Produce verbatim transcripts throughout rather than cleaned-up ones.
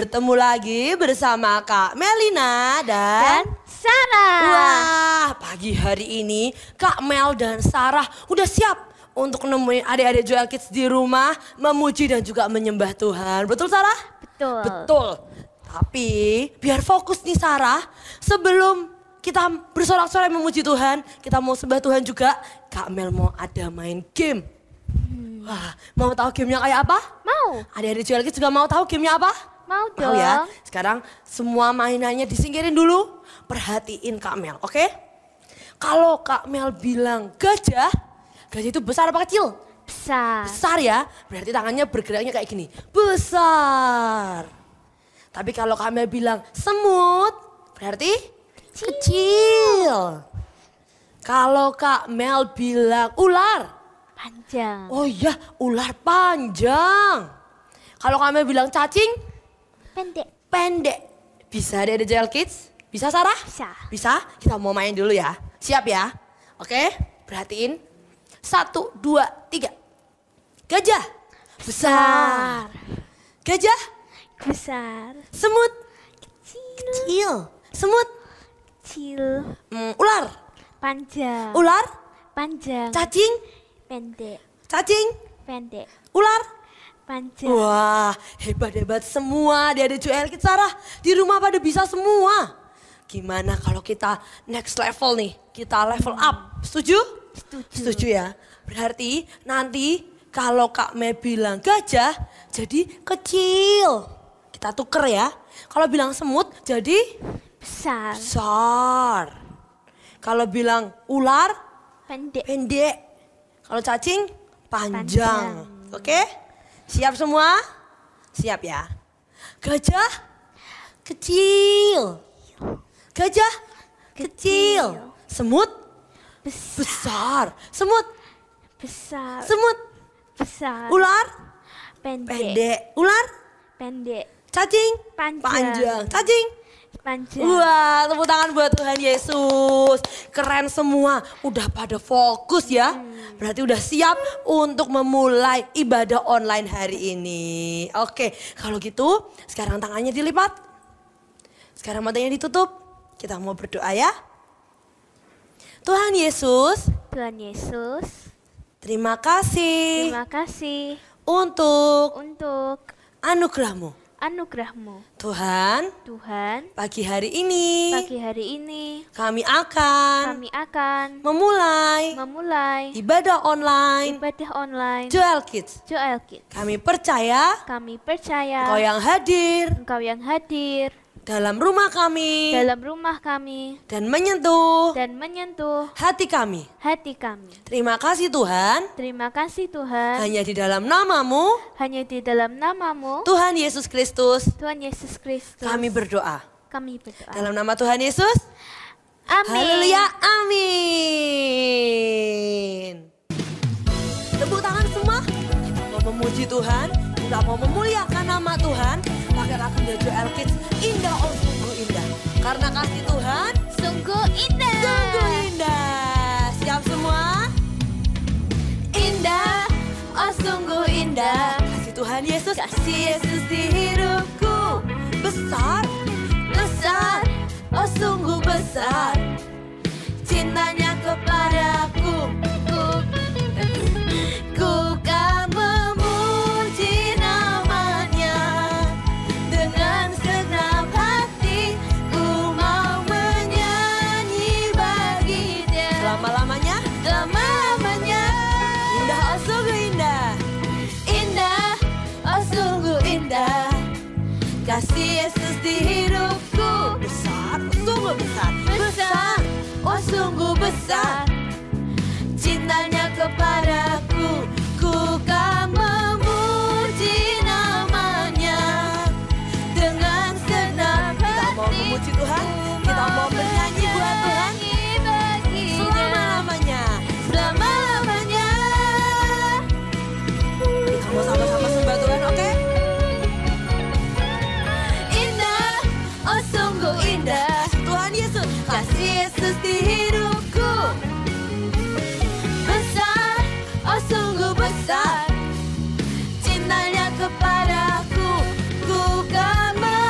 bertemu lagi bersama Kak Melina dan, dan Sarah. Wah, pagi hari ini Kak Mel dan Sarah udah siap untuk nemuin adik-adik Joel Kids di rumah, memuji dan juga menyembah Tuhan. Betul Sarah? Betul. Betul. Tapi biar fokus nih Sarah, sebelum kita bersorak-sorai memuji Tuhan, kita mau sembah Tuhan juga, Kak Mel mau ada main game. Hmm. Wah, mau tahu gamenya kayak apa? Mau. Adik-adik Joel Kids juga mau tahu gamenya apa? Mau dong. Mau ya? Sekarang semua mainannya disingkirin dulu. Perhatiin Kak Mel, oke? Okay? Kalau Kak Mel bilang gajah, gajah itu besar apa kecil? Besar. Besar ya, berarti tangannya bergeraknya kayak gini. Besar. Tapi kalau Kak Mel bilang semut, berarti kecil. kecil. Kalau Kak Mel bilang ular, panjang. Oh iya, ular panjang. Kalau Kak Mel bilang cacing, pendek. Pendek. Bisa ada Joel Kids? Bisa Sarah? Bisa. Bisa? Kita mau main dulu ya. Siap ya? Oke, perhatiin. Satu, dua, tiga. Gajah. Besar. Gajah. Besar. Semut. Kecil. Kecil. Semut. Kecil. Hmm, ular. Panjang. Ular. Panjang. Cacing. Pendek. Cacing. Pendek. Ular. Panjang. Wah, hebat-hebat semua dia ada Joel Kids Sarah. Di rumah pada bisa semua. Gimana kalau kita next level nih? Kita level up. Setuju? Setuju. Setuju ya. Berarti nanti kalau Kak Mel bilang gajah jadi kecil. Kita tuker ya. Kalau bilang semut jadi besar. Besar. Kalau bilang ular pendek. Pendek. Kalau cacing panjang. Panjang. Oke? Siap semua? Siap ya. Gajah kecil. Gajah kecil. Kecil. Semut Besar. besar. Semut Besar. semut. Besar. Ular pendek. pendek. Ular Pendek. cacing Panjang. panjang. Cacing Panjang. Wah, tepuk tangan buat Tuhan Yesus. Keren semua, udah pada fokus ya. Berarti udah siap untuk memulai ibadah online hari ini. Oke, kalau gitu sekarang tangannya dilipat. Sekarang matanya ditutup. Kita mau berdoa ya. Tuhan Yesus. Tuhan Yesus. Terima kasih. Terima kasih. Untuk. Untuk. Anugerah-Mu. Anugerah-Mu. Tuhan. Tuhan. Pagi hari ini. Pagi hari ini. Kami akan. Kami akan. Memulai. Memulai. Ibadah online. Ibadah online. Joel Kids. Joel Kids. Kami percaya. Kami percaya. Engkau yang hadir. Engkau yang hadir. Dalam rumah kami. Dalam rumah kami. Dan menyentuh. Dan menyentuh. Hati kami. Hati kami. Terima kasih Tuhan. Terima kasih Tuhan. Hanya di dalam nama-Mu. Hanya di dalam nama-Mu. Tuhan Yesus Kristus. Tuhan Yesus Kristus. Kami berdoa. Kami berdoa. Dalam nama Tuhan Yesus. Amin. Haleluya. Amin. Tepuk tangan semua. Kita mau memuji Tuhan. Kita mau memuliakan nama Tuhan. Pakai lagu Joel Kids. Indah, oh sungguh indah. Karena kasih Tuhan. Sungguh indah. Sungguh indah. Siap semua? Indah, oh sungguh indah. Kasih Tuhan Yesus. Kasih Yesus di hidupku. Besar, besar, oh sungguh besar. Cintanya kepadaku. Ku, ku kan memuji namanya. Dengan segenap hati ku mau menyanyi bagi Dia. Selama-lamanya? Selama-lamanya. Indah, oh sungguh indah. Indah, oh sungguh indah. Kasih Yesus di hidupku. Besar, oh sungguh besar. Besar, oh sungguh besar. Cintanya kepadaku. Ku kan memuji namanya. Dengan segenap hati. Kita mau memuji Tuhan. Kita mau bernyanyi buat Tuhan. Selama-lamanya. Selama-lamanya. Kita mau sama-sama sembah Tuhan, oke? Indah, oh sungguh indah. Tuhan Yesus. Kasih Yesus di hidupku. Besar, oh sungguh besar. Cintanya kepadaku. Ku kan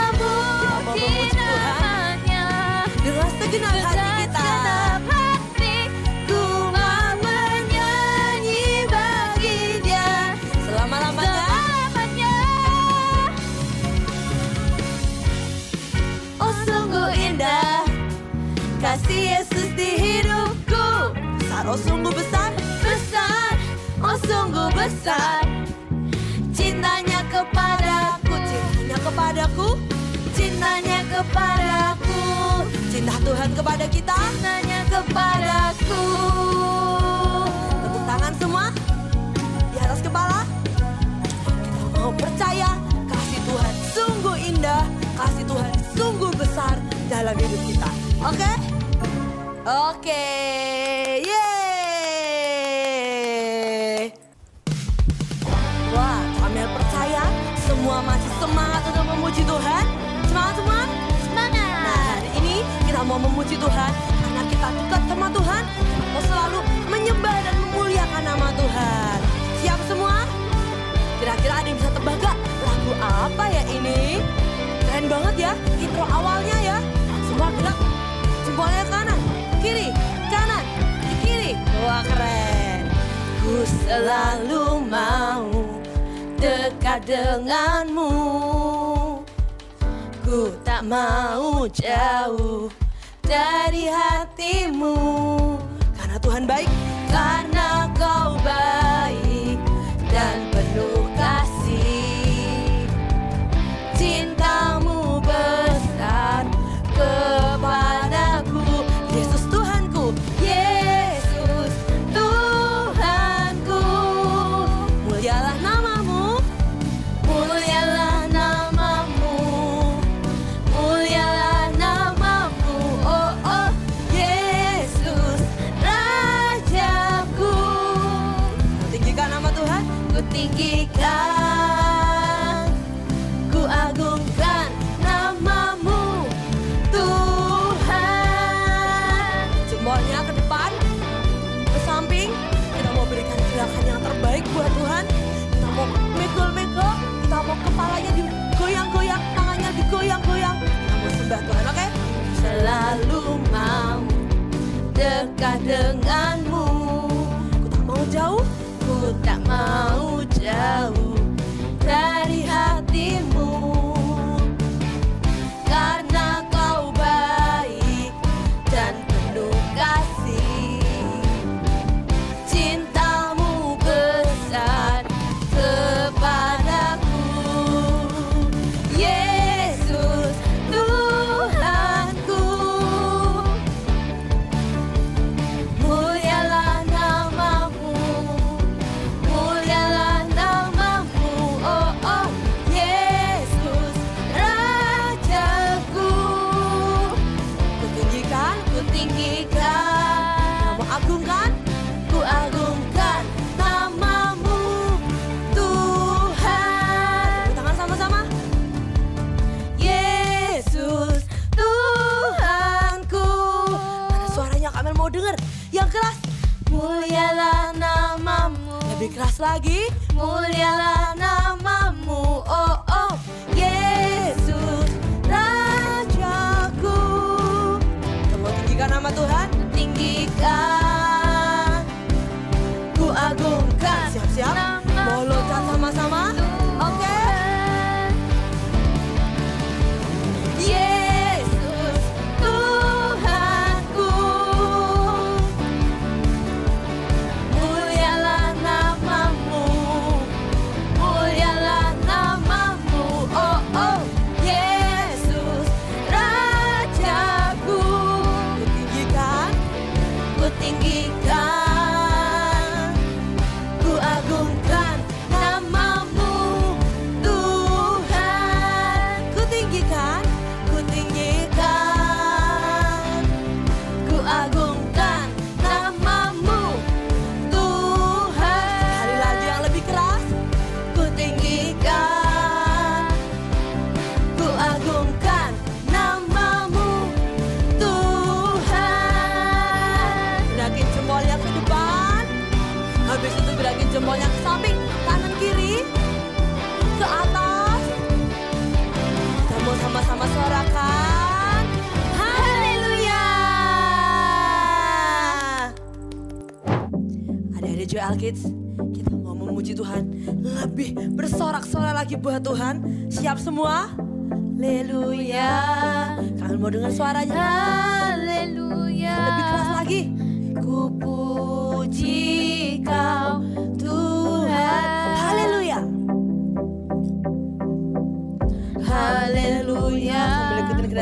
Oh sungguh besar, besar, oh sungguh besar cintanya kepadaku, cintanya kepadaku, cintanya kepadaku, cinta Tuhan kepada kita, cintanya kepadaku. Tepuk tangan semua di atas kepala. Kita mau percaya kasih Tuhan sungguh indah, kasih Tuhan sungguh besar dalam hidup kita. Oke? Okay? Oke, okay. Yeay. Wah, Amel percaya semua masih semangat untuk memuji Tuhan. Semangat semua? Semangat. Nah, hari ini kita mau memuji Tuhan karena kita dekat sama Tuhan. Kita mau selalu menyembah dan memuliakan nama Tuhan. Siap semua? Kira-kira ada yang bisa tebak gak lagu apa ya ini? Keren banget ya intro awalnya ya. Semua gerak, jempolnya kanan, kiri, kanan, kiri. Wah keren. Ku selalu mau dekat denganmu, ku tak mau jauh dari hatimu. Karena Tuhan baik, karena kau baik dan penuh kasih, cintamu besar kepadaku. Yesus Tuhanku, Yesus Tuhanku, mulialah namamu, mulialah namamu, mulialah namamu. Oh oh Yesus Rajaku. Tinggikan nama Tuhan, ku tinggikan, ku agungkan namamu Tuhan. Jempolnya ke depan, ke samping. Kita mau berikan gerakan yang terbaik buat Tuhan. Kita mau megol-megol, kita mau kepalanya digoyang-goyang, tangannya digoyang-goyang. Kita mau sembah Tuhan, oke? Selalu mau dekat denganmu, ku tak mau jauh, ku tak mau jauh dari hatimu. Karena kau baik dan penuh kasih, cintamu besar kepadaku. Yesus Tuhanku, mulialah namamu, mulialah namamu. Oh oh Yesus Rajaku. Ku tinggikan, ku tinggikan, namamu agungkan, ku agungkan namamu Tuhan. Tepuk tangan sama-sama. Yesus Tuhanku. Mana suaranya Kamel mau denger? Yang keras. Mulialah namamu. Lebih keras lagi. Mulialah namamu. Oh oh Yesus Rajaku. Kita mau tinggikan nama Tuhan. Tinggikan, ku agungkan. Siap-siap. Mau loncat sama-sama. Oke. Yesus Tuhanku, mulialah namamu, mulialah namamu. Oh oh Yesus Rajaku. Ku tinggikan, ku tinggikan, ku agungkan namamu Tuhan. Ku tinggikan, ku tinggikan, ku agungkan namamu Tuhan. Sekali lagi yang lebih keras. Ku tinggikan, ku agungkan namamu Tuhan. Gerakin jempolnya ke depan. Habis itu gerakin jempolnya ke samping, kanan kiri, ke atas. Kita mau sama-sama sorakan. Haleluya. Adik-adik Joel Kids, kita mau memuji Tuhan, lebih bersorak-sorai lagi buat Tuhan. Siap semua? Haleluya. Kalian mau dengar suaranya? Haleluya. Lebih keras lagi. Ku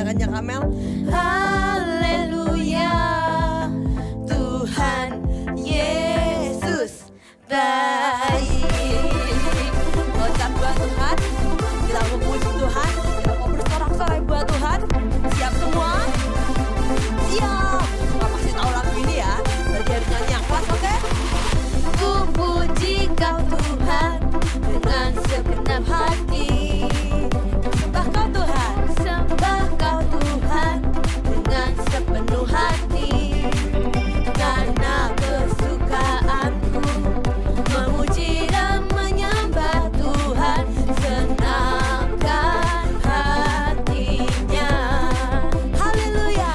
teriakannya Kamel. Haleluya, Tuhan Yesus baik. Loncat buat Tuhan, kita memuji Tuhan, kita mau bersorak-sorai buat Tuhan. Siap semua? Siap. Nggak pasti tahu lagu ini ya, berarti harus nyanyi yang kelas, oke? Ku puji kau Tuhan dengan segenap hati. Sembah kau Tuhan, sembah kau Tuhan dengan sepenuh hati. Karena kesukaanku memuji dan menyembah Tuhan, senangkan hatinya. Haleluya,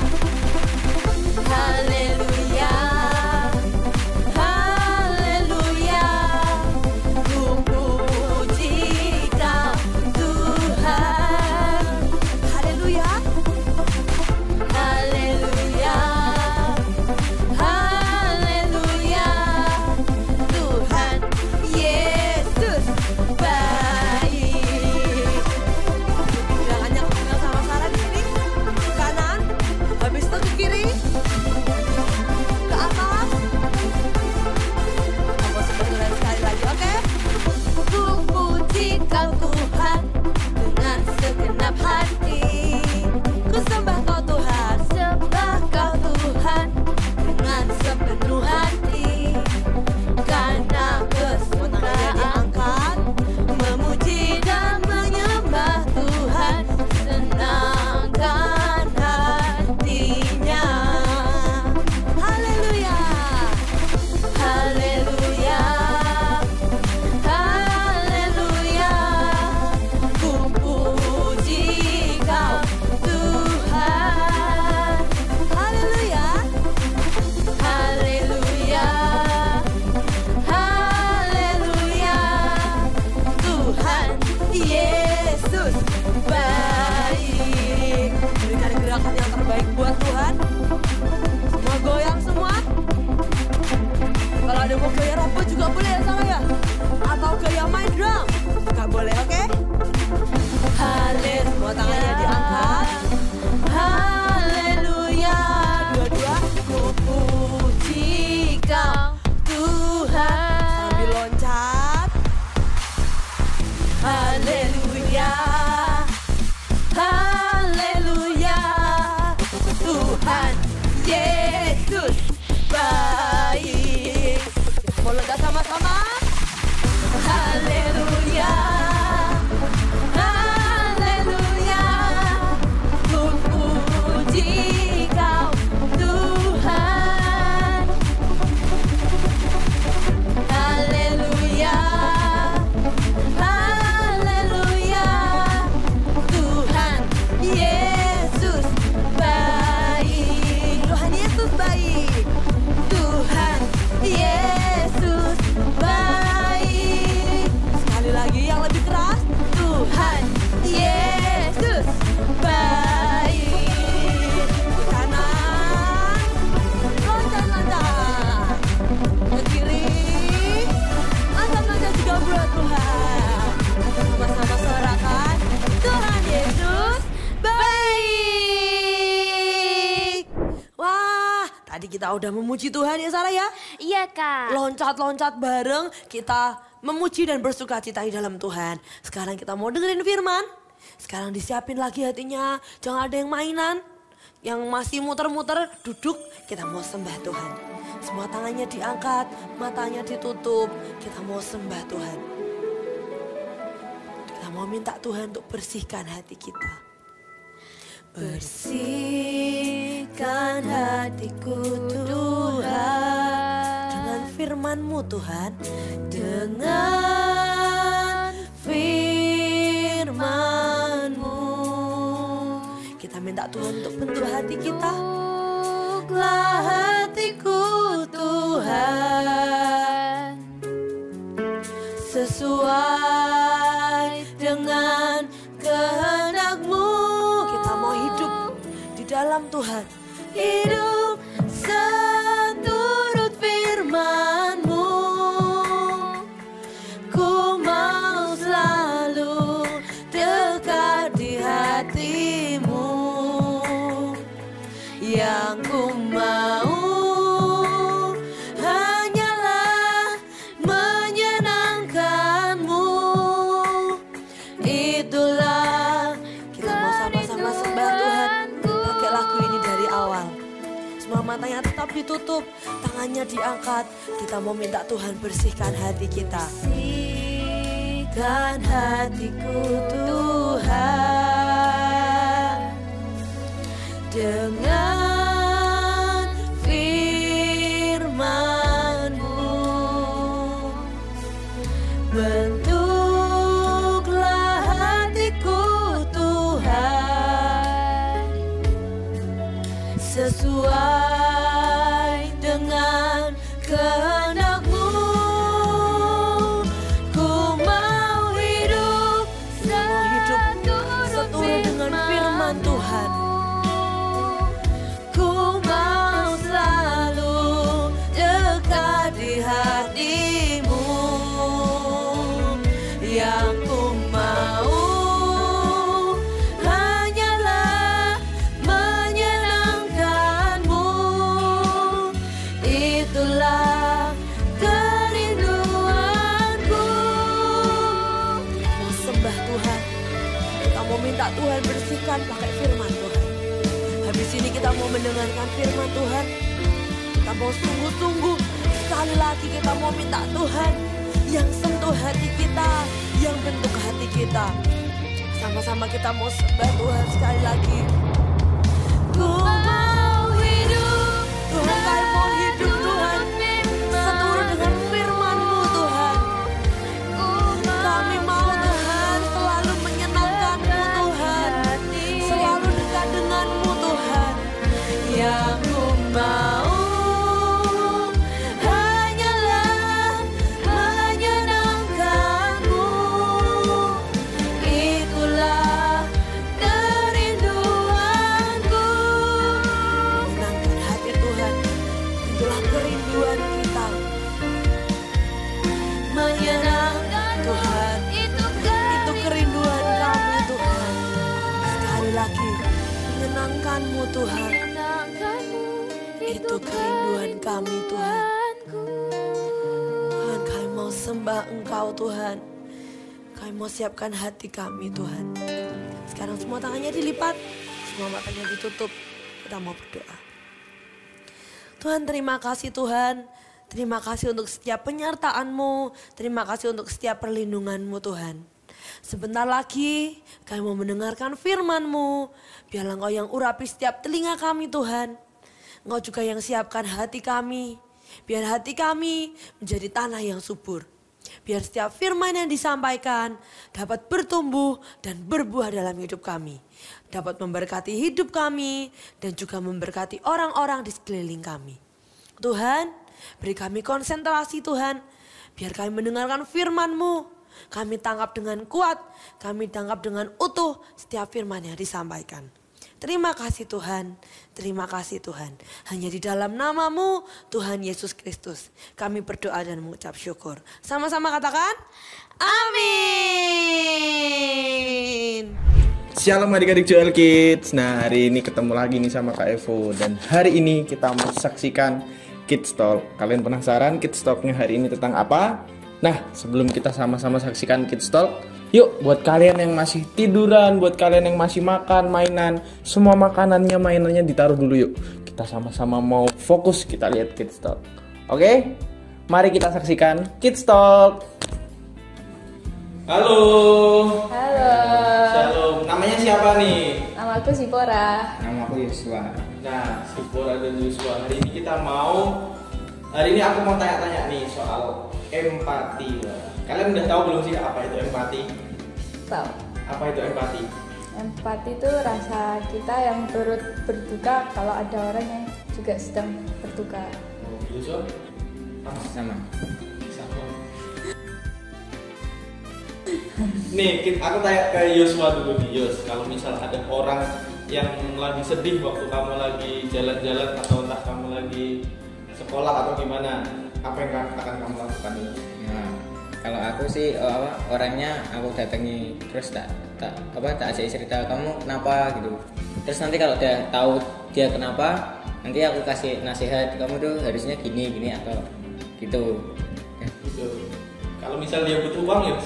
haleluya, haleluya. Ku puji kau Tuhan. Haleluya, haleluya, haleluya. Tuhan Yesus baik. Gerakannya Kamel sama Sarah di sini. Ke kanan, habis itu ke kiri, ke atas. Kamu sebetulnya sekali lagi, oke? Ku puji kau Tuhan dengan segenap hati. Ku sembah kau Tuhan, sembah kau Tuhan dengan sepenuh hati. Karena kesukaan diangkat, memuji dan menyembah Tuhan, senangkan hatinya. Haleluya, haleluya, haleluya. Ku puji kau Tuhan. Haleluya, haleluya, haleluya. Tuhan Yesus baik. Berikan gerakan yang terbaik buat Tuhan. Semua goyang semua. Kalau ada mau gaya rambut juga boleh ya Sarah ya? Atau gaya main drum juga boleh, oke? Haleluya, semua tangannya diangkat. Haleluya, dua-dua. Ku puji kau Tuhan, sambil loncat. Haleluya, haleluya. Tuhan Yesus baik. Kita mau loncat sama-sama. Haleluya, haleluya. Ku puji kau Tuhan. Haleluya, haleluya. Tuhan Yesus baik. Tuhan Yesus baik. Tuhan Yesus baik. Sekali lagi yang lebih keras. Tuhan Yesus baik. Ke kanan, loncat-loncat. Ke kiri, loncat-loncat juga buat Tuhan. Sama-sama sorakan, Tuhan Yesus baik. Wah, tadi kita udah memuji Tuhan ya Sarah ya. Iya kak. Loncat-loncat bareng, kita memuji dan bersuka cita di dalam Tuhan. Sekarang kita mau dengerin firman. Sekarang disiapin lagi hatinya, jangan ada yang mainan. Yang masih muter-muter, duduk, kita mau sembah Tuhan. Semua tangannya diangkat, matanya ditutup, kita mau sembah Tuhan. Kita mau minta Tuhan untuk bersihkan hati kita. Bersihkan hatiku Tuhan dengan firman-Mu Tuhan, dengan firman-Mu. Kita minta Tuhan untuk bentuk hati kita. Bentuklah hatiku Tuhan, sesuai dengan kehendak-Mu. Kita mau hidup di dalam Tuhan, hidup seturut firman-Mu. Ku mau selalu dekat di hati-Mu. matanya tetap ditutup, tangannya diangkat. Kita mau minta Tuhan bersihkan hati kita. Bersihkan hatiku Tuhan dengan firman-Mu. Bentuklah hatiku Tuhan sesuai dengan kehendak-Mu. Ku mau hidup seturut dengan firman Tuhan. Ku mau selalu dekat di hati-Mu. Yang ku mau hanyalah menyenangkan-Mu. Itulah kerinduanku. Mau sembah Tuhan, kita mau minta Tuhan bersihkan pakai firman Tuhan. Habis ini kita mau mendengarkan firman Tuhan. Kita mau sungguh-sungguh sekali lagi kita mau minta Tuhan yang sentuh hati kita, yang bentuk hati kita. Sama-sama kita mau sembah Tuhan sekali lagi. Ku mau hidup, Tuhan kami mau hidup Tuhan seturut dengan firman-Mu Tuhan. Kami mau Tuhan selalu menyenangkan-Mu Tuhan, selalu dekat dengan-Mu Tuhan. Yang ku mau menyenangkan-Mu Tuhan. Itu kerinduan kami Tuhan. Tuhan kami mau sembah Engkau Tuhan. Kami mau siapkan hati kami Tuhan. Sekarang semua tangannya dilipat, semua matanya ditutup. Kita mau berdoa. Tuhan terima kasih Tuhan. Terima kasih untuk setiap penyertaan-Mu. Terima kasih untuk setiap perlindungan-Mu Tuhan. Sebentar lagi kami mau mendengarkan firman-Mu. Biarlah Engkau yang urapi setiap telinga kami Tuhan. Engkau juga yang siapkan hati kami. Biar hati kami menjadi tanah yang subur. Biar setiap firman yang disampaikan dapat bertumbuh dan berbuah dalam hidup kami. Dapat memberkati hidup kami dan juga memberkati orang-orang di sekeliling kami. Tuhan, beri kami konsentrasi Tuhan. Biar kami mendengarkan firman-Mu. Kami tangkap dengan kuat, kami tangkap dengan utuh setiap firman yang disampaikan. Terima kasih Tuhan, terima kasih Tuhan. Hanya di dalam nama-Mu Tuhan Yesus Kristus kami berdoa dan mengucap syukur. Sama-sama katakan, amin. Shalom adik-adik Joel Kids. Nah hari ini ketemu lagi nih sama Kak Evo. Dan hari ini kita mau saksikan Kids Talk. Kalian penasaran Kids Talknya hari ini tentang apa? Nah, sebelum kita sama-sama saksikan Kids Talk, yuk buat kalian yang masih tiduran, buat kalian yang masih makan mainan, semua makanannya, mainannya ditaruh dulu yuk. Kita sama-sama mau fokus kita lihat Kids Talk. Oke? Mari kita saksikan Kids Talk. Halo. Halo. Shalom. Namanya siapa nih? Nama aku Sipora. Nama aku Yuswa. Nah, Sipora dan Yuswa. Hari ini kita mau Hari ini aku mau tanya-tanya nih soal empati. Kalian udah tahu belum sih apa itu empati? Tahu. Apa itu empati? Empati itu rasa kita yang turut berduka kalau ada orang yang juga sedang berduka. Oh, Yuswa? Sama. Sama. Nih, aku tanya ke Yuswa dulu nih, Yus. Kalau misal ada orang yang lagi sedih waktu kamu lagi jalan-jalan atau entah kamu lagi sekolah atau gimana, apa yang akan kamu lakukan? Nah, kalau aku sih oh, apa, orangnya aku datangi terus tak tak apa tak ajak cerita kamu kenapa gitu. Terus nanti kalau dia tahu dia kenapa, nanti aku kasih nasihat, kamu tuh harusnya gini gini atau gitu. Ya. Gitu. Kalau misal dia butuh uang ya,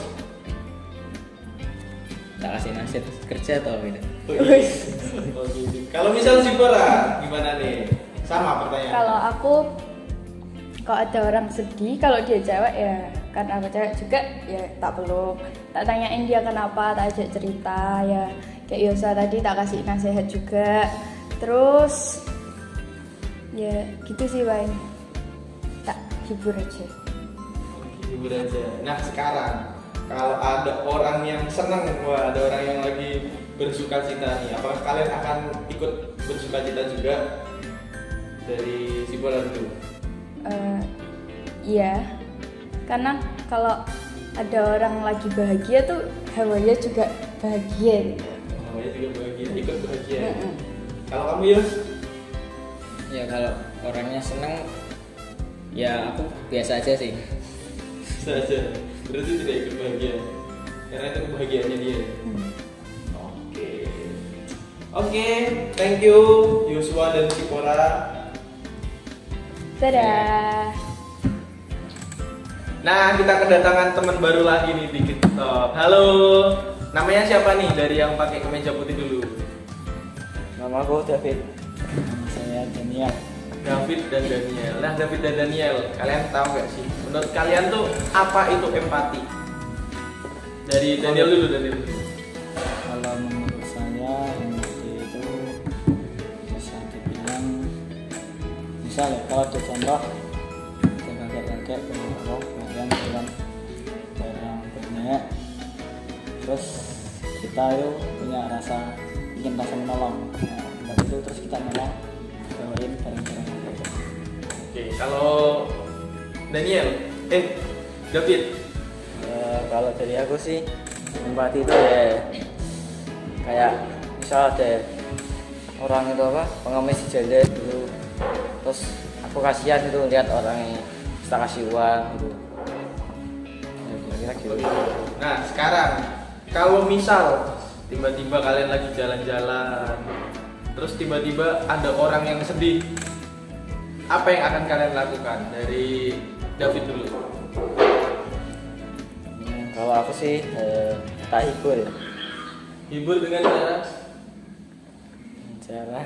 Tak kasih nasihat kerja atau gitu. oh, iya. Oh, gitu. Kalau misal si Bora gimana nih? Sama pertanyaan. Kalau aku, kalau ada orang sedih, kalau dia cewek ya karena aku cewek juga ya tak peluk, tak tanyain dia kenapa, tak ajak cerita ya kayak Yosa tadi tak kasih nasihat juga. Terus ya gitu sih Wayne, tak hibur aja. Oke, hibur aja. Nah sekarang kalau ada orang yang senang, wah ada orang yang lagi bersuka cita nih, apakah kalian akan ikut bersuka cita juga? Dari si bola dulu. Uh, iya, karena kalau ada orang lagi bahagia tuh hawanya juga bahagia gitu. Hawanya juga bahagia, ikut bahagia. Mm-mm. Kalau kamu Yus? Ya kalau orangnya seneng, ya aku biasa aja sih. Bisa aja. Berarti tidak ikut bahagia, karena itu kebahagiaannya dia. Hmm. Oke, oke, thank you Yuswa dan Sipora. Dadah. Nah, kita kedatangan teman baru lagi nih di TikTok. Halo, namanya siapa nih dari yang pakai kemeja putih dulu? Nama aku David. Nama saya Daniel. David dan Daniel. Nah, David dan Daniel, kalian tahu nggak sih? Menurut kalian tuh apa itu empati? Dari Daniel dulu, Daniel dulu. Kalau menurut saya empati itu bisa dibilang, misalnya kalau ada contoh ada kakek-kakek berorok kemudian bilang barang banyak, terus kita itu punya rasa ingin rasa menolong, nah, empati itu terus kita nolong bawain barang-barang itu. Oke, kalau Daniel, eh David, Eh, kalau dari aku sih empati itu ya kayak misal ada orang itu apa pengemis di jalan dulu, terus aku kasihan itu lihat orang yang kita kasih uang gitu ya, kira-kira gitu. nah sekarang kalau misal tiba-tiba kalian lagi jalan-jalan, terus tiba-tiba ada orang yang sedih, apa yang akan kalian lakukan? Dari David dulu. Hmm, kalau aku sih eh, tak hibur ya, Hibur dengan cara cara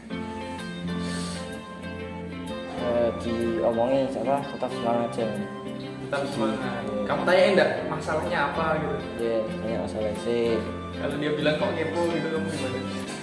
eh, diomongin siapa tetap semangat aja tetap semangat. Kamu tanyain enggak masalahnya apa gitu? ya, banyak masalah sih. Kalau dia bilang kok kepo gitu, kamu gimana?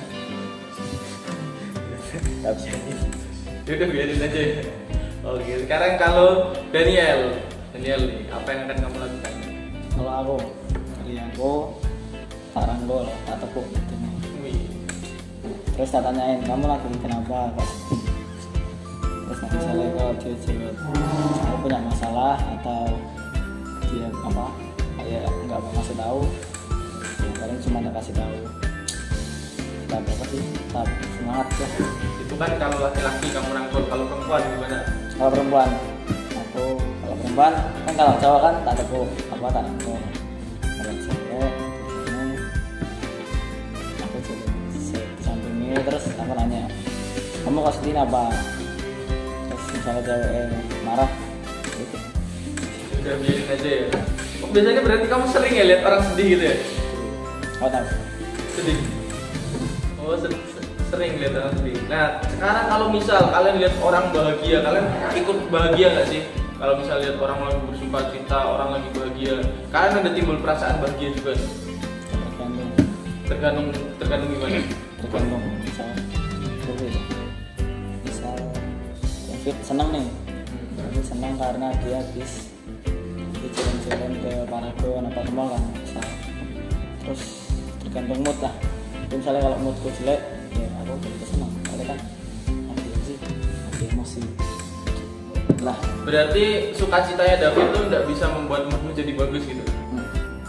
Gak bisa gitu. Yaudah biarin aja. Oke, sekarang kalau Daniel, Daniel nih, apa yang akan kamu lakukan? Kalau aku dari aku tak ranggol, tak tepuk gitu nih. Wih, Terus tak tanyain kamu lagi kenapa kok sedih. Terus nanti misalnya kalau dia jawab aku punya masalah atau dia apa kayak nggak mau kasih tahu, ya paling cuma tak kasih tahu. Tak apa sih, tak semangat ya. itu kan kalau laki-laki kamu rangkul, kalau perempuan gimana? Kalau perempuan, aku kalau perempuan kan kalau cowok kan tak tepuk apa tak rangkul. Kalau cewek ini aku jadi di samping ini terus aku nanya kamu kok sedih apa? Terus misalnya cewek marah gitu. Udah biarin aja ya. Oh, biasanya berarti kamu sering ya lihat orang sedih gitu ya? Kau tahu? Sedih. Oh, sering, sering lihat orang sedih. Nah, sekarang kalau misal kalian lihat orang bahagia, kalian ikut bahagia nggak sih? Kalau misal lihat orang lagi bersuka cita, orang lagi bahagia, kalian ada timbul perasaan bahagia juga? Tergantung, Tergantung, tergantung gimana? tergantung. Misal, David, misal David senang nih, David senang karena dia habis di jalan-jalan ke Paragon apa ke mall kan, misal. Terus tergantung mood lah. Jadi misalnya kalau moodku jelek, ya aku jadi senang. Karena kan ada sih, ada emosi. Lah, Berarti sukacitanya David tuh nggak bisa membuat moodmu jadi bagus gitu. hmm.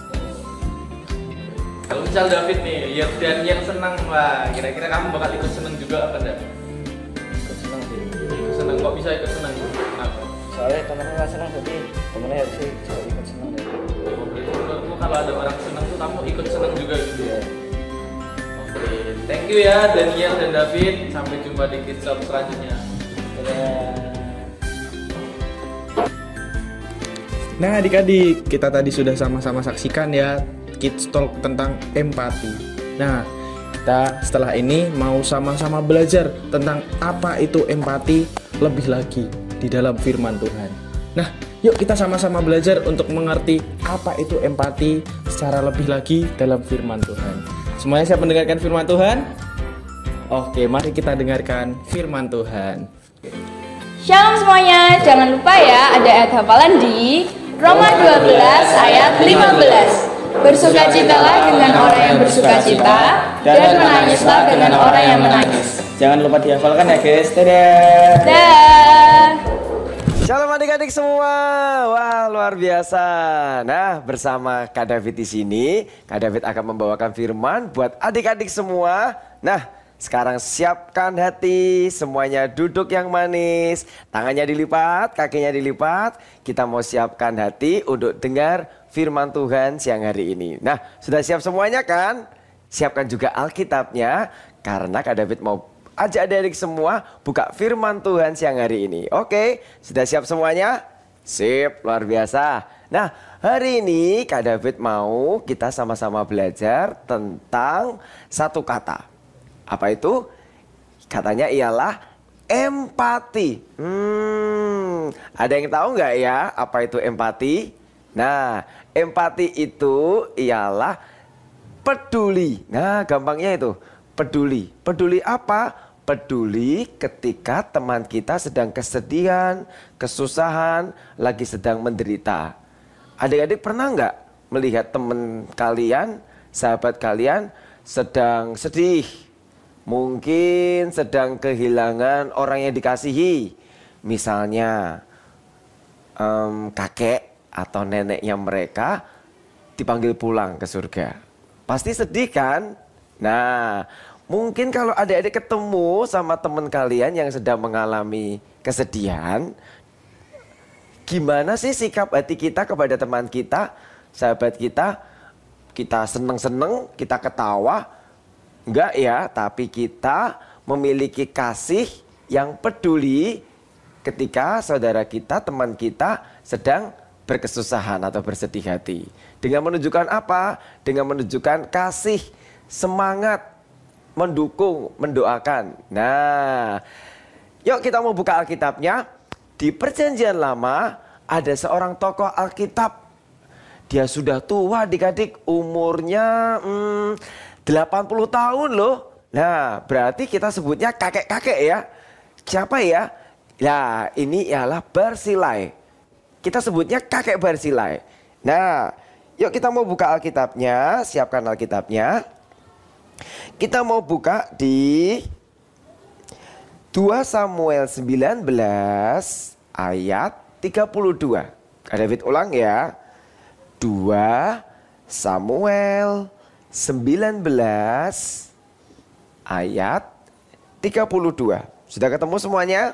Kalau misal David nih lihat Daniel senang, wah kira-kira kamu bakal ikut senang juga apa enggak? Ikut senang sih. Senang, kok bisa ikut senang? Kenapa? Soalnya temennya nggak senang, jadi temennya harus sih juga ikut senang deh. Oh, berarti menurutmu kalau ada orang senang tuh kamu ikut senang juga gitu ya? Oke, thank you ya Daniel dan David. Sampai jumpa di Kids Shop selanjutnya. Dadah. Nah adik-adik, kita tadi sudah sama-sama saksikan ya Kids Talk tentang empati. Nah, Kita setelah ini mau sama-sama belajar tentang apa itu empati lebih lagi di dalam firman Tuhan. Nah, yuk kita sama-sama belajar untuk mengerti apa itu empati secara lebih lagi dalam firman Tuhan. Semuanya siap mendengarkan firman Tuhan? Oke, mari kita dengarkan firman Tuhan. Shalom semuanya, jangan lupa ya ada ayat hafalan di Roma dua belas ayat lima belas. Bersukacitalah dengan orang yang bersukacita dan menangislah dengan orang yang menangis. Jangan lupa dihafalkan ya guys. Dadah. Dah. Shalom adik-adik semua. Wah, luar biasa. Nah, bersama Kak David di sini, Kak David akan membawakan firman buat adik-adik semua. Nah, sekarang siapkan hati, semuanya duduk yang manis, tangannya dilipat, kakinya dilipat. Kita mau siapkan hati untuk dengar firman Tuhan siang hari ini. Nah, sudah siap semuanya kan? Siapkan juga Alkitabnya, karena Kak David mau ajak adik-adik semua buka firman Tuhan siang hari ini. Oke, sudah siap semuanya? Sip, luar biasa. Nah, hari ini Kak David mau kita sama-sama belajar tentang satu kata. Apa itu? Katanya ialah empati. Hmm, ada yang tahu nggak ya apa itu empati? Nah, empati itu ialah peduli. Nah, gampangnya itu peduli. Peduli apa? Peduli ketika teman kita sedang kesedihan, kesusahan, lagi sedang menderita. Adik-adik pernah nggak melihat teman kalian, sahabat kalian sedang sedih? Mungkin sedang kehilangan orang yang dikasihi. Misalnya um, kakek atau neneknya mereka dipanggil pulang ke surga. Pasti sedih kan? Nah, mungkin kalau adik-adik ketemu sama teman kalian yang sedang mengalami kesedihan, gimana sih sikap hati kita kepada teman kita, sahabat kita? Kita seneng-seneng, kita ketawa? Enggak ya, tapi kita memiliki kasih yang peduli ketika saudara kita, teman kita sedang berkesusahan atau bersedih hati. Dengan menunjukkan apa? Dengan menunjukkan kasih, semangat, mendukung, mendoakan. Nah, yuk kita mau buka Alkitabnya. Di Perjanjian Lama ada seorang tokoh Alkitab. Dia sudah tua adik-adik, umurnya hmm, delapan puluh tahun loh. Nah, berarti kita sebutnya kakek-kakek ya. Siapa ya? Ya, ini ialah Barsilai. Kita sebutnya kakek Barsilai. Nah, yuk kita mau buka Alkitabnya, siapkan Alkitabnya. Kita mau buka di dua Samuel sembilan belas ayat tiga puluh dua. Kak David ulang ya. dua Samuel sembilan belas ayat tiga puluh dua. Sudah ketemu semuanya?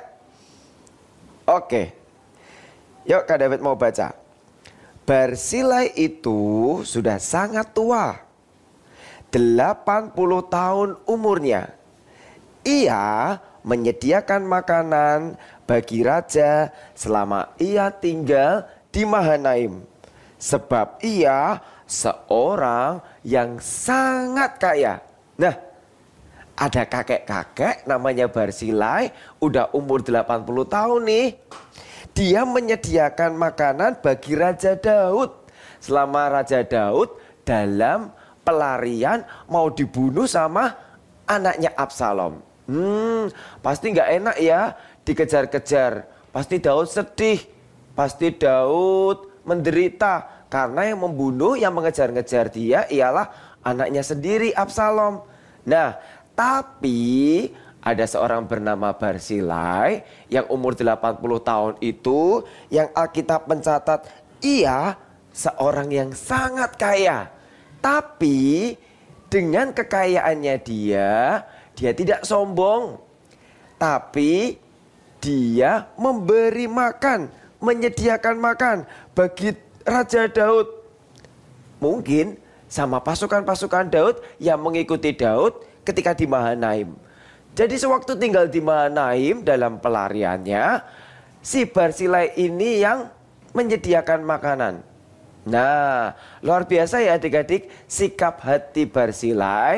Oke. Yuk Kak David mau baca. Barsilai itu sudah sangat tua, delapan puluh tahun umurnya. Ia menyediakan makanan bagi raja selama ia tinggal di Mahanaim. Sebab ia seorang yang sangat kaya. Nah, ada kakek-kakek namanya Barsilai, udah umur delapan puluh tahun nih. Dia menyediakan makanan bagi Raja Daud selama Raja Daud dalam pelarian mau dibunuh sama anaknya Absalom. Hmm, pasti nggak enak ya dikejar-kejar. Pasti Daud sedih, pasti Daud menderita karena yang membunuh, yang mengejar-ngejar dia ialah anaknya sendiri Absalom. Nah, tapi ada seorang bernama Barsilai yang umur delapan puluh tahun itu, yang Alkitab mencatat ia seorang yang sangat kaya. Tapi dengan kekayaannya dia, dia tidak sombong. Tapi dia memberi makan, menyediakan makan bagi Raja Daud. Mungkin sama pasukan-pasukan Daud yang mengikuti Daud ketika di Mahanaim. Jadi sewaktu tinggal di Mahanaim dalam pelariannya, si Barsilai ini yang menyediakan makanan. Nah, luar biasa ya adik-adik sikap hati Barsilai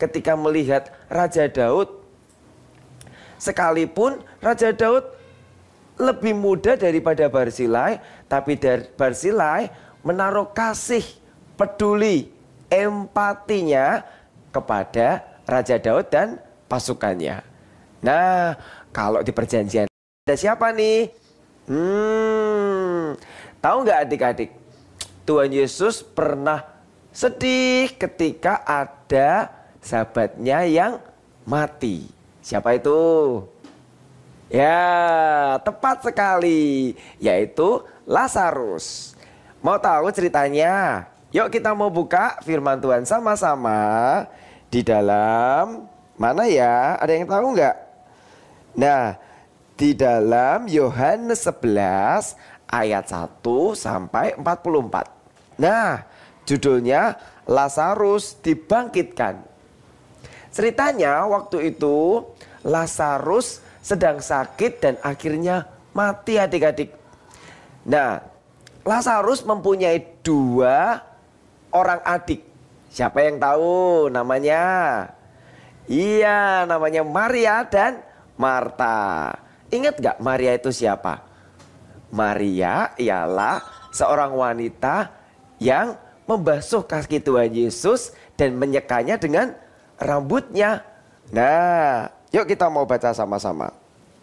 ketika melihat Raja Daud. Sekalipun Raja Daud lebih muda daripada Barzilai, tapi Barzilai menaruh kasih, peduli, empatinya kepada Raja Daud dan pasukannya. Nah, kalau di perjanjian ada siapa nih? Hmm, tahu nggak adik-adik? Tuhan Yesus pernah sedih ketika ada sahabatnya yang mati. Siapa itu? Ya, tepat sekali, yaitu Lazarus. Mau tahu ceritanya? Yuk kita mau buka firman Tuhan sama-sama di dalam mana ya? Ada yang tahu nggak? Nah, di dalam Yohanes sebelas ayat satu sampai empat puluh empat. Nah, judulnya Lazarus dibangkitkan. Ceritanya waktu itu Lazarus sedang sakit dan akhirnya mati adik-adik. Nah, Lazarus mempunyai dua orang adik. Siapa yang tahu namanya? Iya, namanya Maria dan Marta. Ingat gak Maria itu siapa? Maria ialah seorang wanita yang membasuh kaki Tuhan Yesus dan menyekanya dengan rambutnya. Nah, yuk kita mau baca sama-sama.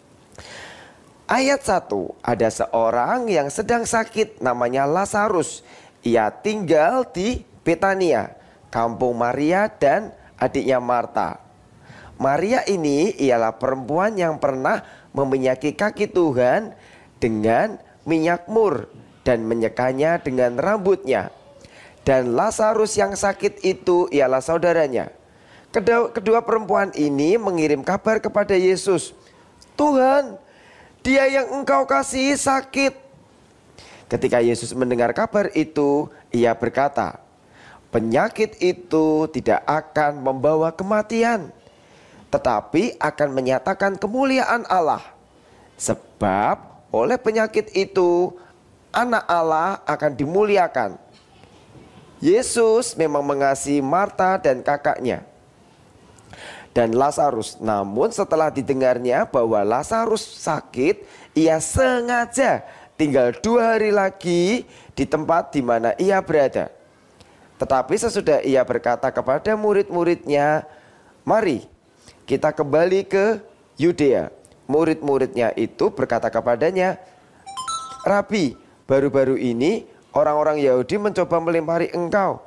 Ayat satu, ada seorang yang sedang sakit namanya Lazarus. Ia tinggal di Betania, kampung Maria dan adiknya Marta. Maria ini ialah perempuan yang pernah meminyaki kaki Tuhan dengan minyak mur dan menyekanya dengan rambutnya. Dan Lazarus yang sakit itu ialah saudaranya. Kedua, kedua perempuan ini mengirim kabar kepada Yesus. Tuhan, dia yang engkau kasihi sakit. Ketika Yesus mendengar kabar itu, ia berkata, penyakit itu tidak akan membawa kematian, tetapi akan menyatakan kemuliaan Allah. Sebab oleh penyakit itu, anak Allah akan dimuliakan. Yesus memang mengasihi Marta dan kakaknya dan Lazarus. Namun setelah didengarnya bahwa Lazarus sakit, ia sengaja tinggal dua hari lagi di tempat di mana ia berada. Tetapi sesudah ia berkata kepada murid-muridnya, mari kita kembali ke Yudea. Murid-muridnya itu berkata kepadanya, Rabi, baru-baru ini orang-orang Yahudi mencoba melempari engkau.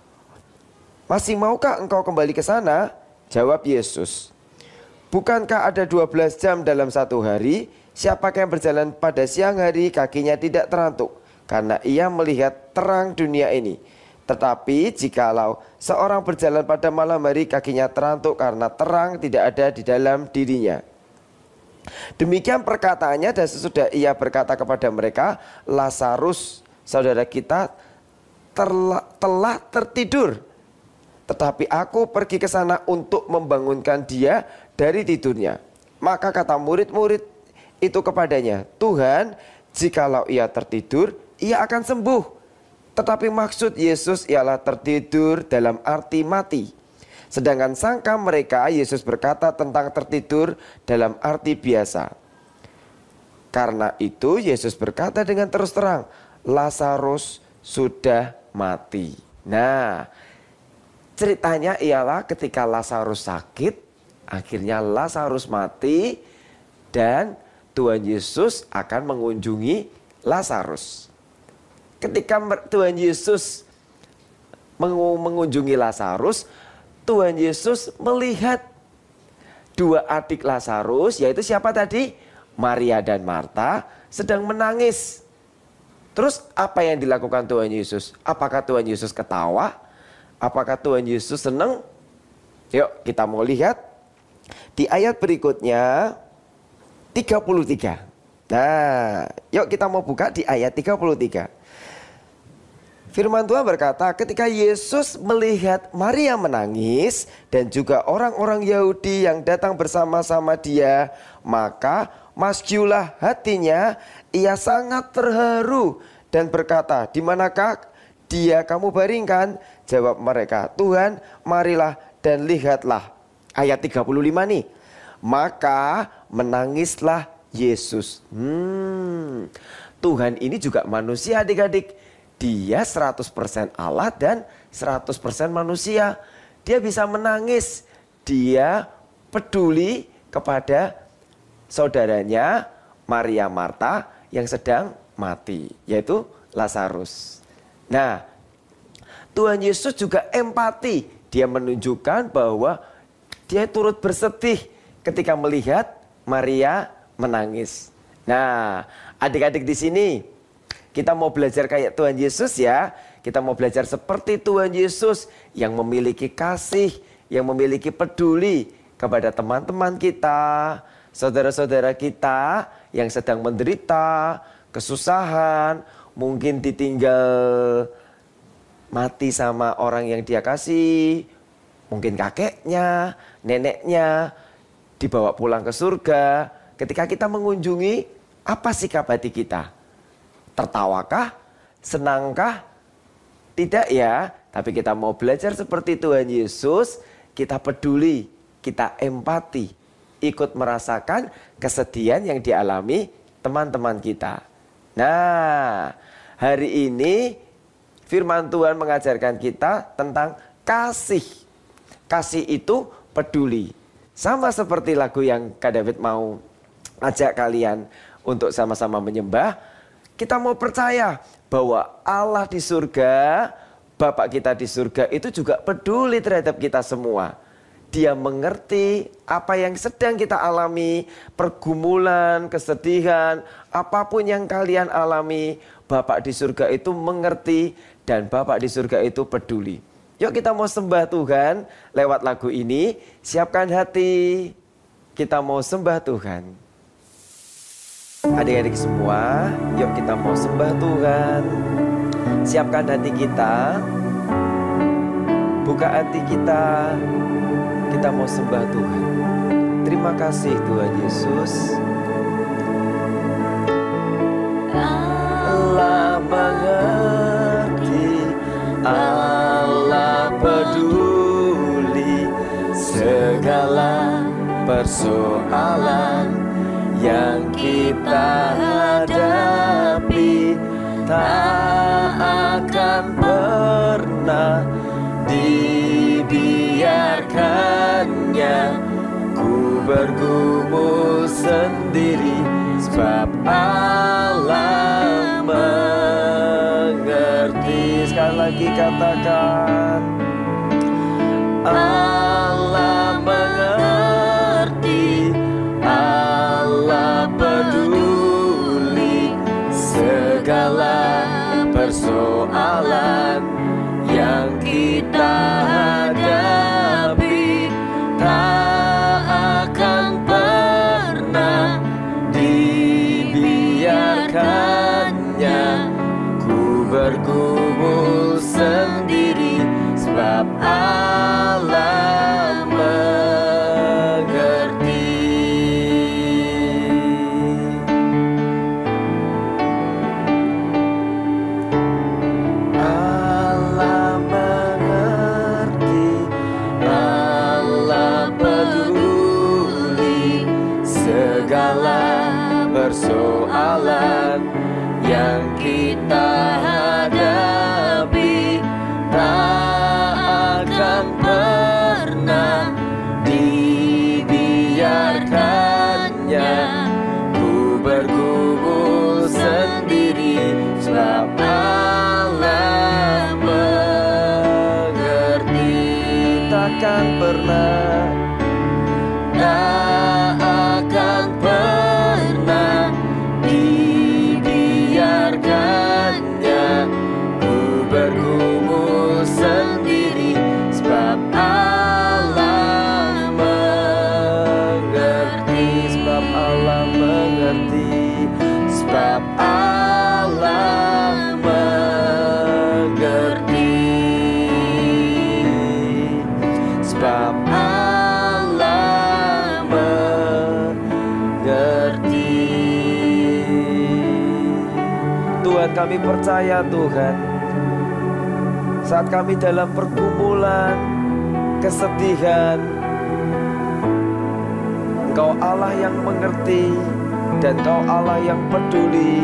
Masih maukah engkau kembali ke sana? Jawab Yesus, bukankah ada dua belas jam dalam satu hari? Siapakah yang berjalan pada siang hari kakinya tidak terantuk, karena ia melihat terang dunia ini. Tetapi jikalau seorang berjalan pada malam hari kakinya terantuk karena terang tidak ada di dalam dirinya. Demikian perkataannya dan sesudah ia berkata kepada mereka, Lazarus saudara kita terla, telah tertidur. Tetapi aku pergi ke sana untuk membangunkan dia dari tidurnya. Maka kata murid-murid itu kepadanya, Tuhan, jikalau ia tertidur, ia akan sembuh. Tetapi maksud Yesus ialah tertidur dalam arti mati. Sedangkan sangka mereka Yesus berkata tentang tertidur dalam arti biasa. Karena itu Yesus berkata dengan terus terang, Lazarus sudah mati. Nah, ceritanya ialah ketika Lazarus sakit, akhirnya Lazarus mati dan Tuhan Yesus akan mengunjungi Lazarus. Ketika Tuhan Yesus mengunjungi Lazarus, Tuhan Yesus melihat dua adik Lazarus, yaitu siapa tadi? Maria dan Marta sedang menangis. Terus apa yang dilakukan Tuhan Yesus? Apakah Tuhan Yesus ketawa? Apakah Tuhan Yesus senang? Yuk kita mau lihat di ayat berikutnya tiga puluh tiga. Nah, yuk kita mau buka di ayat tiga puluh tiga. Firman Tuhan berkata, ketika Yesus melihat Maria menangis dan juga orang-orang Yahudi yang datang bersama-sama dia, maka masyulah hatinya, ia sangat terharu dan berkata, di manakah dia kamu baringkan? Jawab mereka, Tuhan, marilah dan lihatlah, ayat tiga puluh lima nih. Maka menangislah Yesus. Hmm, Tuhan ini juga manusia adik-adik. Dia seratus persen Allah dan seratus persen manusia. Dia bisa menangis. Dia peduli kepada saudaranya Maria Marta yang sedang mati, yaitu Lazarus. Nah, Tuhan Yesus juga empati. Dia menunjukkan bahwa dia turut bersedih ketika melihat Maria menangis. Nah, adik-adik di sini kita mau belajar kayak Tuhan Yesus ya. Kita mau belajar seperti Tuhan Yesus yang memiliki kasih, yang memiliki peduli kepada teman-teman kita, saudara-saudara kita yang sedang menderita, kesusahan, mungkin ditinggal mati sama orang yang dia kasih, mungkin kakeknya, neneknya, dibawa pulang ke surga. Ketika kita mengunjungi, apa sikap hati kita? Tertawakah? Senangkah? Tidak ya, tapi kita mau belajar seperti Tuhan Yesus, kita peduli, kita empati, ikut merasakan kesedihan yang dialami teman-teman kita. Nah, hari ini firman Tuhan mengajarkan kita tentang kasih. Kasih itu peduli. Sama seperti lagu yang Kak David mau ajak kalian untuk sama-sama menyembah. Kita mau percaya bahwa Allah di surga, Bapak kita di surga itu juga peduli terhadap kita semua. Dia mengerti apa yang sedang kita alami, pergumulan, kesedihan, apapun yang kalian alami, Bapak di surga itu mengerti dan Bapak di surga itu peduli. Yuk kita mau sembah Tuhan lewat lagu ini, siapkan hati, kita mau sembah Tuhan. Adik-adik semua, yuk kita mau sembah Tuhan. Siapkan hati kita, buka hati kita, kita mau sembah Tuhan. Terima kasih Tuhan Yesus. Allah mengerti, Allah peduli segala persoalan yang kita hadapi, tak akan pernah dibiarkannya ku bergumul sendiri, sebab Allah mengerti. Sekali lagi katakan, Allah mengerti, Allah peduli segala persoalan yang kita hadapi, tak akan pernah dibiarkannya ku bergumul sendiri, sebab Allah mengerti. Allah mengerti, Allah peduli segala persoalan yang kita hadapi, tak akan pernah dibiarkannya ku bergumul sendiri, sebab Allah mengerti. Takkan pernah, tak akan pernah dibiarkannya ku bergumul sendiri, sebab Allah mengerti, sebab Allah mengerti, sebab Allah mengerti, sebab Allah mengerti. Tuhan, kami percaya Tuhan, saat kami dalam pergumulan, kesedihan. Engkau Allah yang mengerti dan Engkau Allah yang peduli,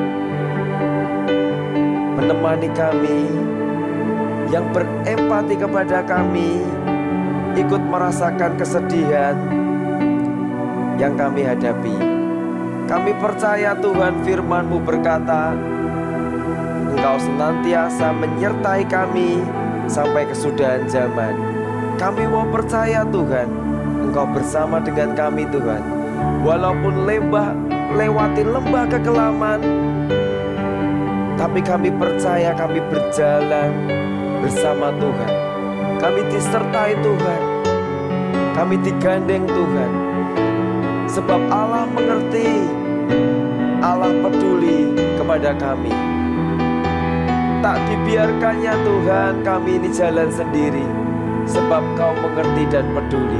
menemani kami, yang berempati kepada kami, ikut merasakan kesedihan yang kami hadapi. Kami percaya Tuhan, firman-Mu berkata, Engkau senantiasa menyertai kami sampai kesudahan zaman. Kami mau percaya Tuhan, Engkau bersama dengan kami Tuhan. Walaupun lembah, lewati lembah kekelaman, tapi kami percaya kami berjalan bersama Tuhan. Kami disertai Tuhan, kami digandeng Tuhan. Sebab Allah mengerti, Allah peduli kepada kami. Tak dibiarkannya Tuhan kami ini jalan sendiri, sebab Kau mengerti dan peduli.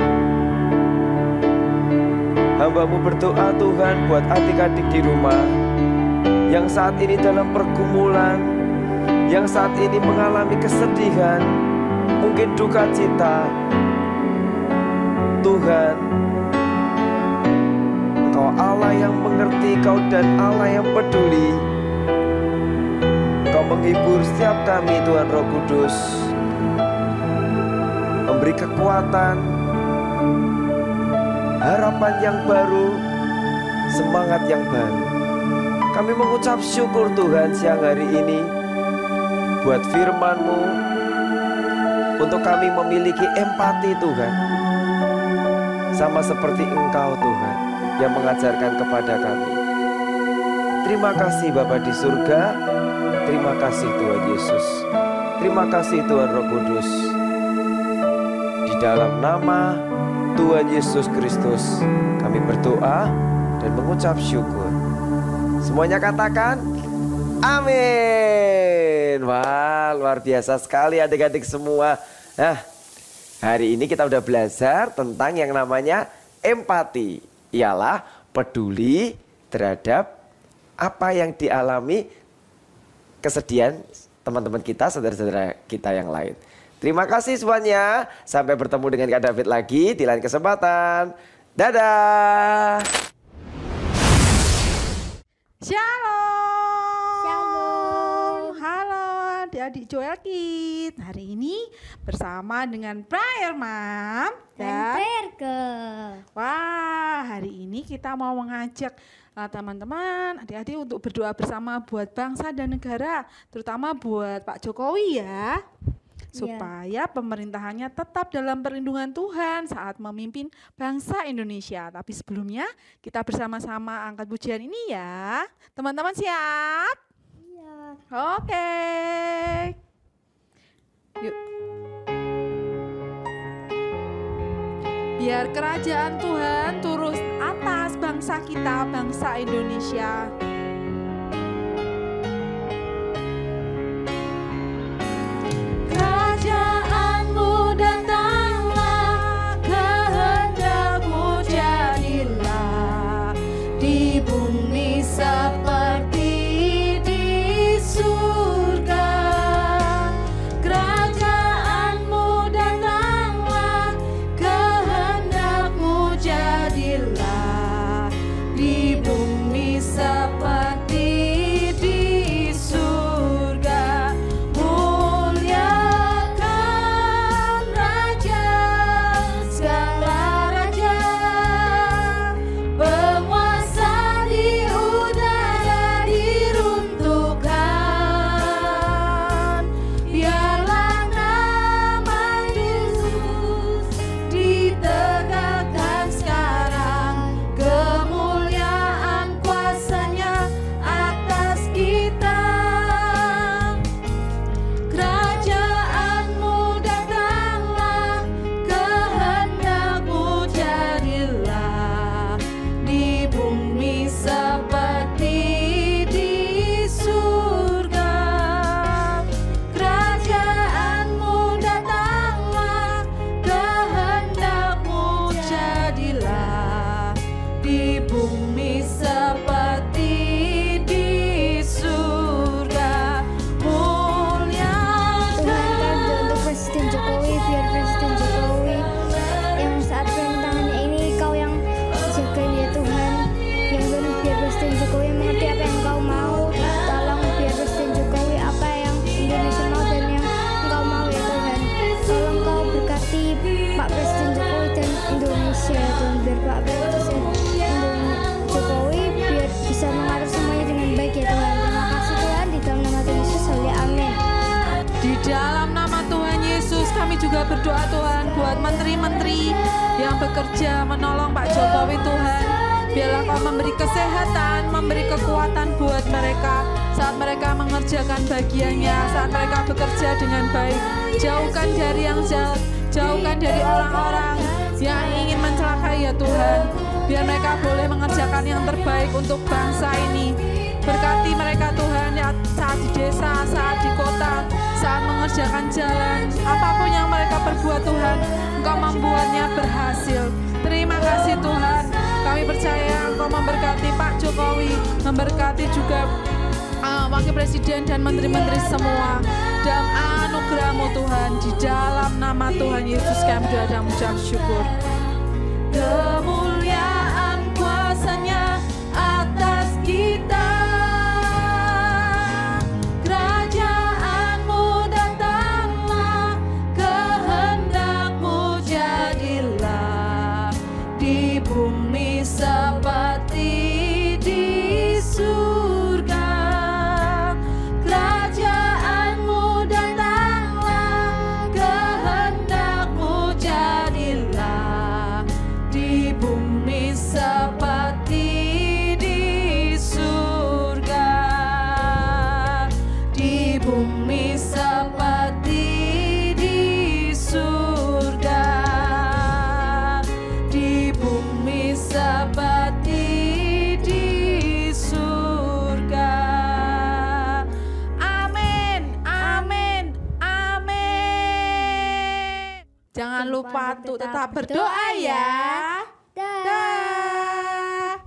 Hamba-Mu berdoa Tuhan buat adik-adik di rumah yang saat ini dalam pergumulan, yang saat ini mengalami kesedihan, mungkin duka cita. Tuhan, Engkau Allah yang mengerti, Kau dan Allah yang peduli. Kau menghibur setiap kami Tuhan Roh Kudus, memberi kekuatan, harapan yang baru, semangat yang baru. Kami mengucap syukur Tuhan siang hari ini buat firman-Mu, untuk kami memiliki empati Tuhan, sama seperti Engkau Tuhan yang mengajarkan kepada kami. Terima kasih Bapa di surga, terima kasih Tuhan Yesus, terima kasih Tuhan Roh Kudus. Di dalam nama Tuhan Yesus Kristus kami berdoa dan mengucap syukur. Semuanya katakan amin. Wah, luar biasa sekali adik-adik semua. Nah, hari ini kita udah belajar tentang yang namanya empati. Ialah peduli terhadap apa yang dialami kesedihan teman-teman kita, saudara-saudara kita yang lain. Terima kasih semuanya. Sampai bertemu dengan Kak David lagi di lain kesempatan. Dadah. Shalom. Shalom. Halo adik-adik Joel Kids. Hari ini bersama dengan Prayer Mom Dan prayer girl. Wah, hari ini kita mau mengajak uh, teman-teman, adik-adik untuk berdoa bersama buat bangsa dan negara, terutama buat Pak Jokowi ya. Supaya pemerintahannya tetap dalam perlindungan Tuhan saat memimpin bangsa Indonesia. Tapi sebelumnya kita bersama-sama angkat pujian ini ya. Teman-teman siap? Iya. Oke. Yuk. Biar kerajaan Tuhan turun atas bangsa kita, bangsa Indonesia. Di bumi seperti berdoa Tuhan buat menteri-menteri yang bekerja menolong Pak Jokowi Tuhan. Biarlah Kau memberi kesehatan, memberi kekuatan buat mereka saat mereka mengerjakan bagiannya, saat mereka bekerja dengan baik. Jauhkan dari yang jahat, jauhkan dari orang-orang yang ingin mencelakai ya Tuhan. Biar mereka boleh mengerjakan yang terbaik untuk bangsa ini. Berkati mereka Tuhan ya, saat di desa, saat di kota, saat mengerjakan jalan, apapun yang mereka perbuat Tuhan, Engkau membuatnya berhasil. Terima kasih Tuhan, kami percaya Engkau memberkati Pak Jokowi, memberkati juga uh, Wakil Presiden dan Menteri-Menteri semua. Dalam anugerah-Mu Tuhan, di dalam nama Tuhan Yesus kami berdoa dan mengucap syukur. Kemuliaan kuasa-Nya atas kita. Seperti di surga, kerajaan-Mu datanglah, kehendak-Mu jadilah di bumi seperti di surga, di bumi seperti di surga, di bumi seperti di surga. Amin, amin, amin. Jangan lupa untuk tetap berdoa ya. Dah.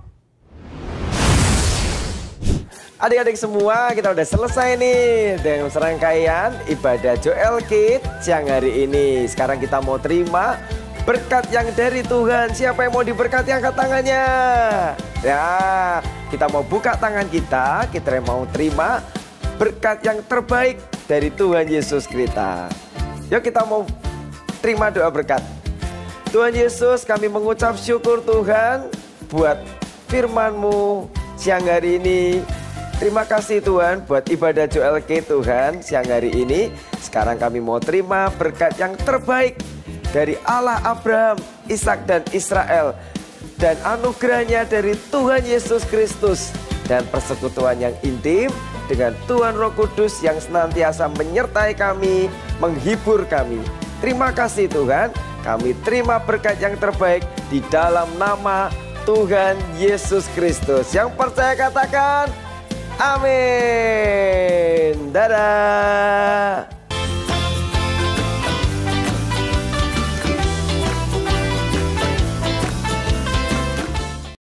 Adik-adik semua, kita udah selesai nih dengan serangkaian ibadah Joel Kids siang hari ini. Sekarang kita mau terima berkat yang dari Tuhan. Siapa yang mau diberkati angkat tangannya. Ya, kita mau buka tangan kita, kita mau terima berkat yang terbaik dari Tuhan Yesus kita. Yuk kita mau terima doa berkat. Tuhan Yesus, kami mengucap syukur Tuhan buat firman-Mu siang hari ini. Terima kasih Tuhan buat ibadah Joel Kids Tuhan siang hari ini. Sekarang kami mau terima berkat yang terbaik dari Allah Abraham, Ishak dan Israel, dan anugerahnya dari Tuhan Yesus Kristus, dan persekutuan yang intim dengan Tuhan Roh Kudus yang senantiasa menyertai kami, menghibur kami. Terima kasih Tuhan, kami terima berkat yang terbaik di dalam nama Tuhan Yesus Kristus. Yang percaya katakan amin. Dadah.